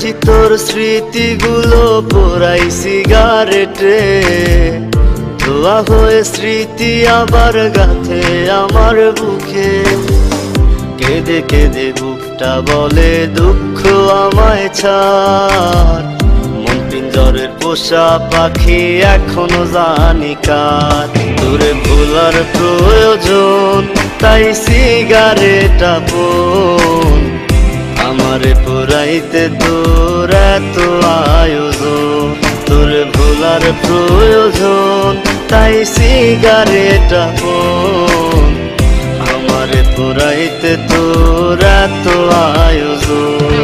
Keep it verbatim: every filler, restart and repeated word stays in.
করেছি তোর স্মৃতিগুলো পোড়াই সিগারেটে, ধোয়া হয়ে স্মৃতি আবার গাথে আমার বুকে। কেঁদে কেঁদে বুকটা বলে দুঃখ আমায় ছাড়, মন পিঞ্জরের পোষা পাখি এখনো জানি কার। তোরে ভোলার প্রয়োজন তাই সিগারেট আপন, আমারে পোড়াইতে তোর এত আয়োজন। তোরে ভোলার প্রয়োজন তাই সিগারেট আপন, আমারে পোড়াইতে তোর এত আয়োজন।